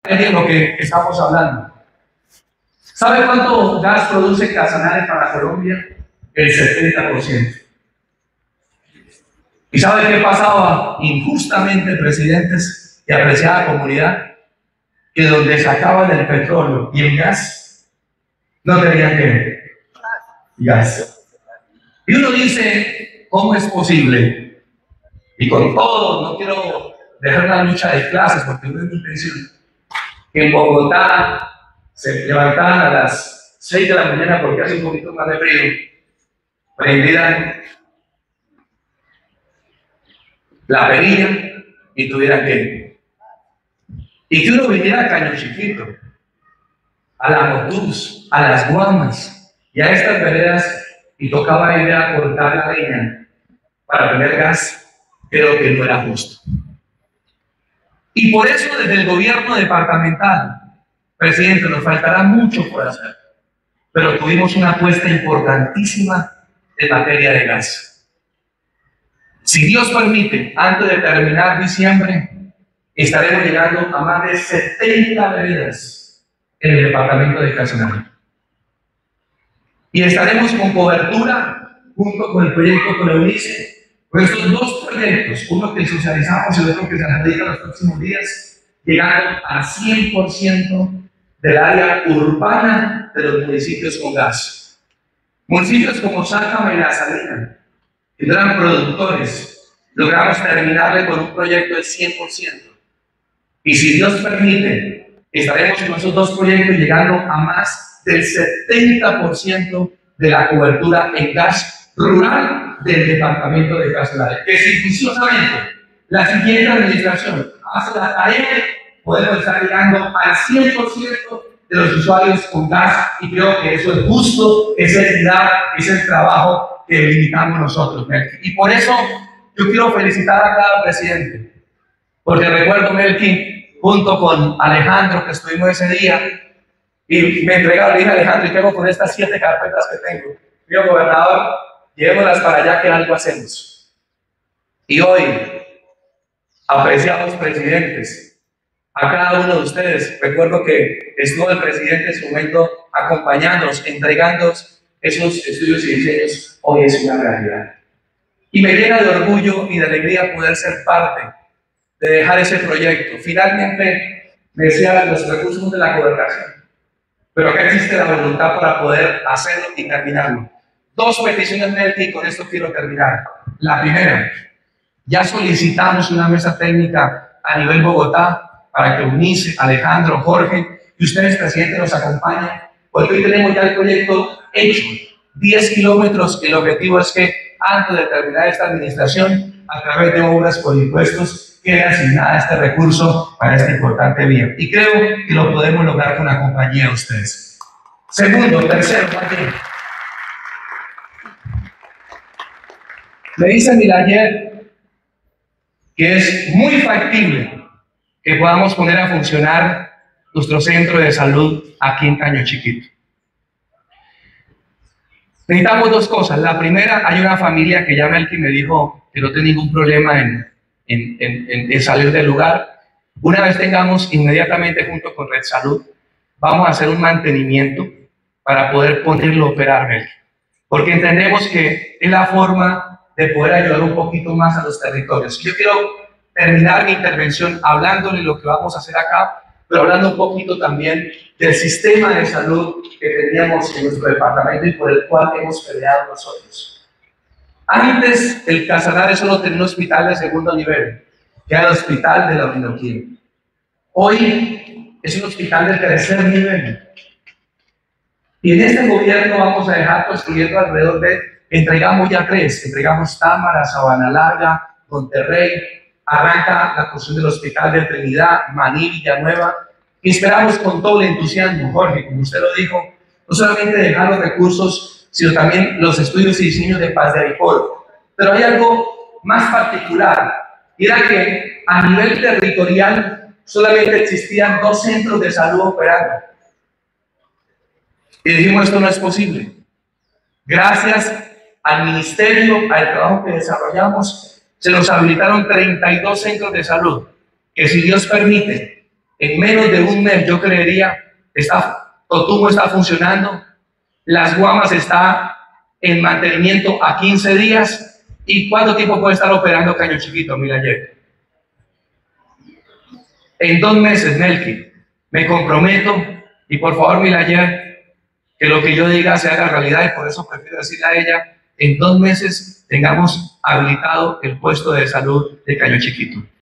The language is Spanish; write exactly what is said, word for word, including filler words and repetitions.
de lo que estamos hablando. ¿Sabe cuánto gas produce Casanare para Colombia? El setenta por ciento. ¿Y sabe qué pasaba injustamente, presidentes y apreciada comunidad? Que donde sacaban el petróleo y el gas, no tenían que gas. Y uno dice, ¿cómo es posible? Y con todo, no quiero dejar una lucha de clases porque no es mi intención, que en Bogotá se levantaban a las seis de la mañana porque hace un poquito más de frío, prendieran la perilla y tuvieran que, y que uno viniera a Caño Chiquito, a la Motús, a las Guamas y a estas veredas y tocaba ir a cortar la leña para tener gas, creo que no era justo. Y por eso desde el gobierno departamental, presidente, nos faltará mucho por hacer, pero tuvimos una apuesta importantísima en materia de gas. Si Dios permite, antes de terminar diciembre, estaremos llegando a más de setenta veredas en el departamento de Casanare. Y estaremos con cobertura, junto con el proyecto con Eunice, con estos dos proyectos, uno que socializamos y el otro que se analiza en los próximos días, llegando al cien por ciento del área urbana de los municipios con gas. Municipios como Sácama y La Salina, que no eran productores, logramos terminarle con un proyecto del cien por ciento. Y si Dios permite, estaremos con esos dos proyectos llegando a más del setenta por ciento de la cobertura en gas rural del departamento de Casanare. Que si juiciosamente la siguiente administración hace la tarea, podemos estar llegando al cien por ciento de los usuarios con gas, y creo que eso es justo, es equidad, es el trabajo que limitamos nosotros, Melqui. Y por eso yo quiero felicitar a cada presidente, porque recuerdo, Melqui, junto con Alejandro, que estuvimos ese día, y me entregaron, le dije a Alejandro, ¿y qué hago con estas siete carpetas que tengo? Digo, gobernador, llevémoslas para allá, que algo hacemos. Y hoy, apreciados presidentes, a cada uno de ustedes, recuerdo que estuvo el presidente en su momento acompañándonos, entregándonos esos estudios y diseños, hoy es una realidad. Y me llena de orgullo y de alegría poder ser parte de dejar ese proyecto. Finalmente, me decían los recursos de la gobernación, pero acá existe la voluntad para poder hacerlo y terminarlo. Dos peticiones, Melqui, y con esto quiero terminar. La primera, ya solicitamos una mesa técnica a nivel Bogotá para que Eunice, Alejandro, Jorge y ustedes, presidente, nos acompañen, porque hoy tenemos ya el proyecto hecho, diez kilómetros. El objetivo es que antes de terminar esta administración, a través de obras por impuestos, quede asignada este recurso para esta importante vía. Y creo que lo podemos lograr con la compañía de ustedes. Segundo, tercero, Martín. Me dice Milayer que es muy factible que podamos poner a funcionar nuestro centro de salud aquí en Caño Chiquito. Necesitamos dos cosas. La primera, hay una familia que ya Melqui me dijo que no tiene ningún problema en, en, en, en salir del lugar. Una vez tengamos inmediatamente junto con Red Salud, vamos a hacer un mantenimiento para poder ponerlo a operar, Melqui. Porque entendemos que es la forma de poder ayudar un poquito más a los territorios. Yo quiero terminar mi intervención hablándole de lo que vamos a hacer acá, pero hablando un poquito también del sistema de salud que teníamos en nuestro departamento y por el cual hemos peleado nosotros. Antes, el Casanare solo tenía un hospital de segundo nivel, que era el hospital de la Orinoquía. Hoy es un hospital de tercer nivel. Y en este gobierno vamos a dejar construyendo alrededor de, entregamos ya tres, entregamos Támara, Sabana Larga, Monterrey, arranca la construcción del hospital de Trinidad, Maní, Villanueva, y esperamos con todo el entusiasmo, Jorge, como usted lo dijo, no solamente dejar los recursos, sino también los estudios y diseños de Paz de Aripolo. Pero hay algo más particular, y era que a nivel territorial solamente existían dos centros de salud operando. Y dijimos, esto no es posible. Gracias al ministerio, al trabajo que desarrollamos, se nos habilitaron treinta y dos centros de salud, que si Dios permite, En menos de un mes, yo creería, está, Totumo está funcionando, Las Guamas está en mantenimiento a quince días. ¿Y cuánto tiempo puede estar operando Caño Chiquito, Milayer? En dos meses, Melqui, me comprometo, y por favor, Milayer, que lo que yo diga se haga realidad, y por eso prefiero decirle a ella, en dos meses tengamos habilitado el puesto de salud de Caño Chiquito.